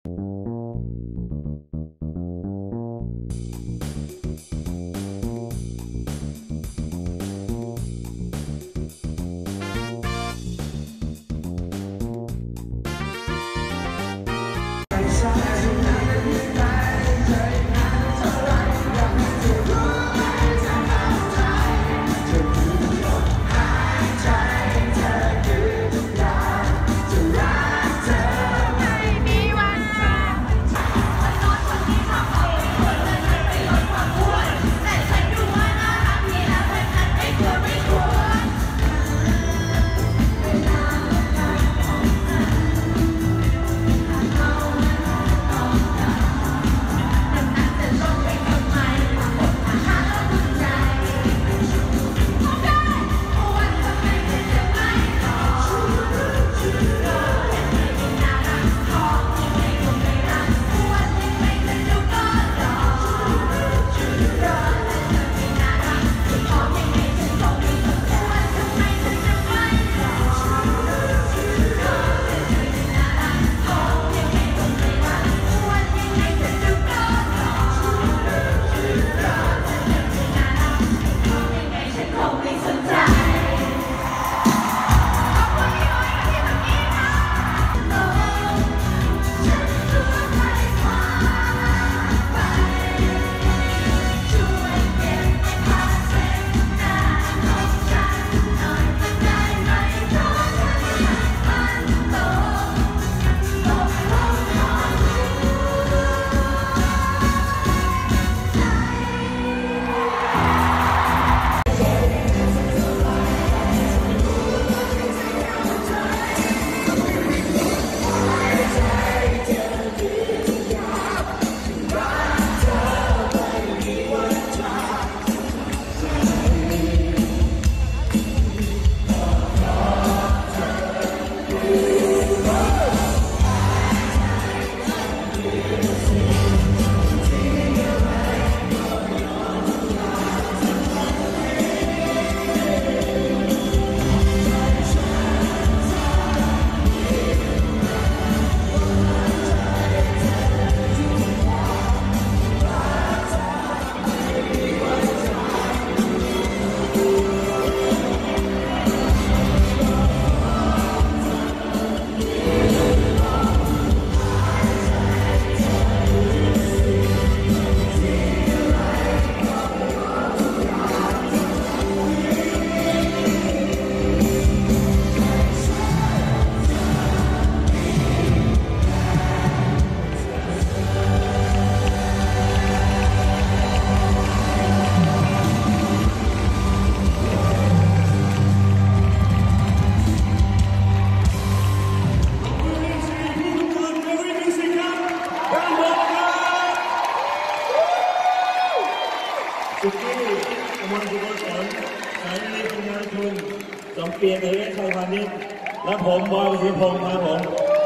สุกี้กมลสุวรรณสอนสายในปัญญาทุนจอมเปียนเอกชัยพานิชและผมบอยศิริพงศ์ครับผม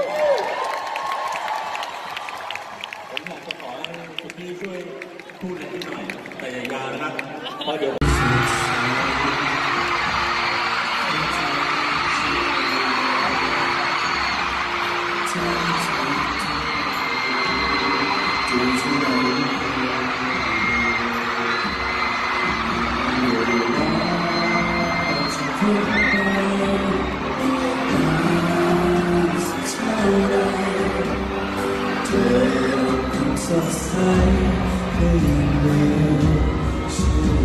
อยากจะขอให้สุกี้ช่วยพูดอะไรนิดหน่อยแต่อย่ายาวนะครับเพราะเดี๋ยวสดใสก็ยังเร็วชื่อ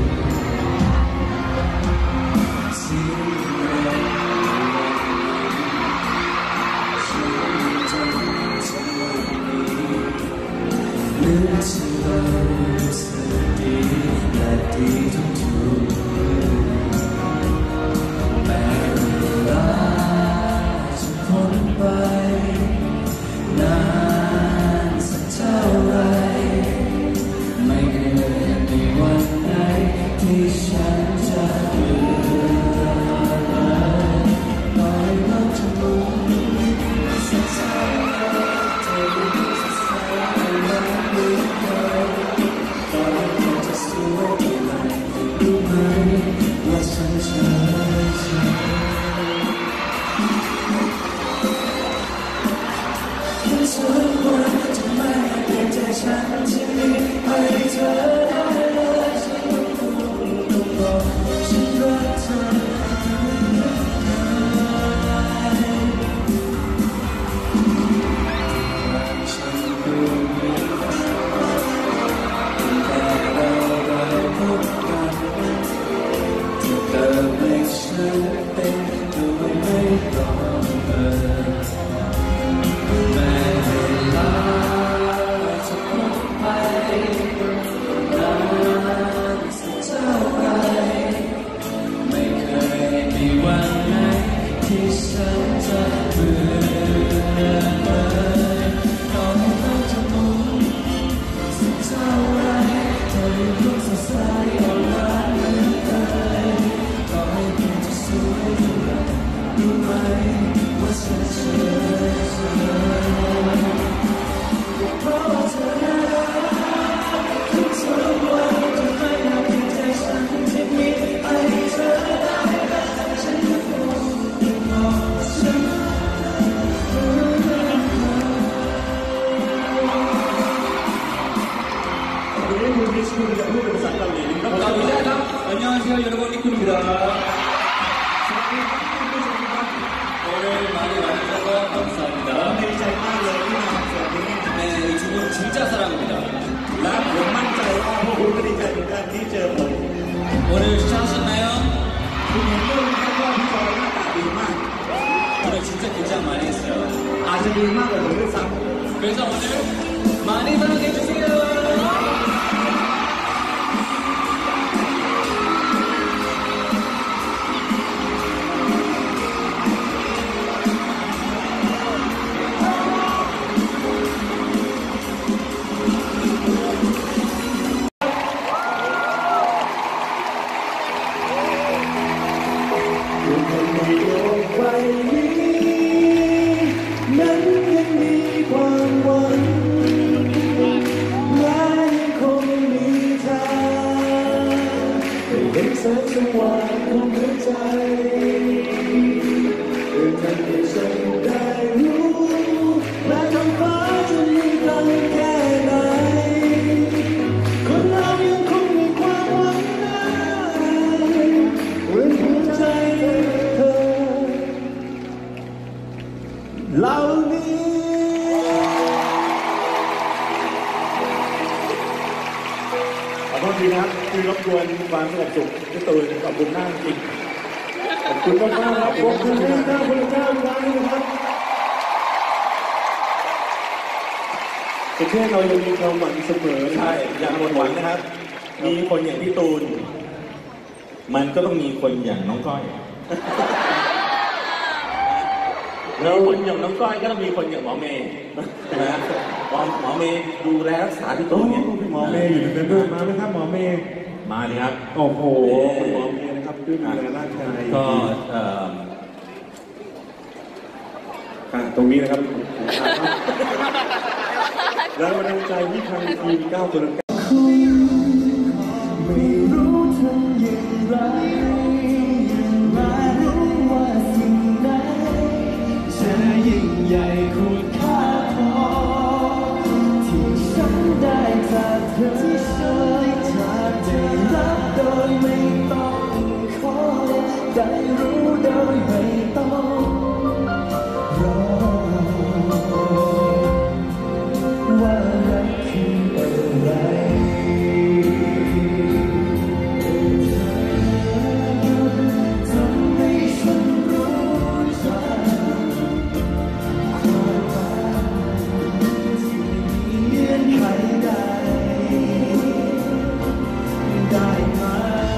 เสียงแรงชื่อใจเธอเหลือที่เราสดีและดีทุกๆแม้เวลาจะพ้นไปนานสักเท่าไรไม่เคยมีวันไหนที่ฉันจะเบื่อปล่อยโลกจะหมุนสักเท่าไรเธอจะใส่และไม่เคยตอนเธอจะสวยที่ไหน 안녕하세요 여러분 리쿠입니다. 오늘 많이 와주셔서 감사합니다. ดีใจมากเลยที่มาคอนเสิร์ตนี้ 네, 이 두 분 진짜 사랑합니다. และผมมั่นใจว่าพวกคุณก็ดีใจเหมือนกันที่เจอผม 오늘 시청하셨나요? คุณเห็นด้วยไหมครับว่าพี่จอยหน้าตาดีมาก 오늘 진짜 긴장 많이 했어요. อาจจะดีมากกว่าผมด้วยซ้ำ 그래서 오늘 많이 사랑해주세요. แสงสว่างของหัวใจทำให้ฉันได้รู้แม้ท้องฟ้าจะมีไกลแค่ไหนคนเรายังคงมีความหวังได้เหมือนหัวใจเธอเหล่านี้ขอโทษทีนะครับคือรบกวนความสงบสุขพี่ตูนขอบคุณมากจริงขอบคุณมากๆครับขอบคุณที่ท่านพระเจ้าอีกครั้งนะครับประเทศเรายังมีความหวังเสมอใช่อย่าหมดหวังนะครับ มีคนอย่างพี่ตูน มันก็ต้องมีคนอย่างน้องก้อยแล้วคนอย่างน้องก้อยก็ต้องมีคนอย่างหมอเมย์นะหมอเมย์ดูแลรักษาพี่ตูนเนี่ยหมอเมย์อยู่ในนั้นด้วยมาไหมครับหมอเมย์มาเลยครับโอ้โหคุณหมอเมย์นะครับดูแลร่างกายก็ตรงนี้นะครับแล้วกำลังใจที่ทางทีมก้าวตัวละไม่รู้ทำอย่างไรยังไม่รู้ว่าสิ่งไหนจะยิ่งใหญ่คุณค่าพอที่ฉันได้จากเธอที่ฉันได้รับโดยไม่ต้องขอได้รู้โดยไม่ต้องรอว่ารักคืออะไรทำให้ฉันรู้จักความรักที่มีเงื่อนไขใดได้มา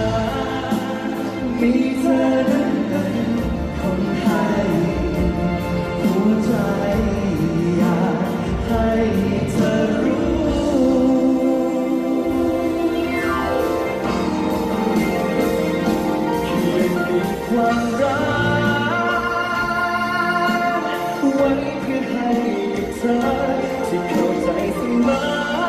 มีเธอนั้นเป็นคนให้หัวใจอยากให้เธอรู้เพียงมีความรักไว้เพื่อให้เธอที่เข้าใจเสมอ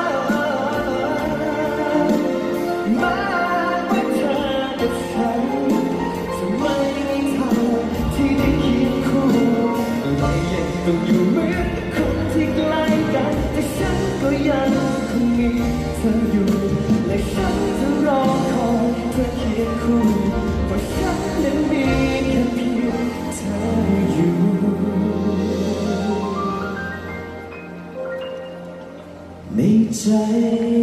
แม้ว่าเธอกับฉันจะไม่มีทางที่ได้เคียงคู่และยังต้องอยู่เหมือนคนที่ใกล้กันแต่ฉันก็ยังคงมีเธออยู่และฉันจะรอคอยเธอเคียงคู่เพราะฉันนั้นมีแค่เพียงเธออยู่ในใจ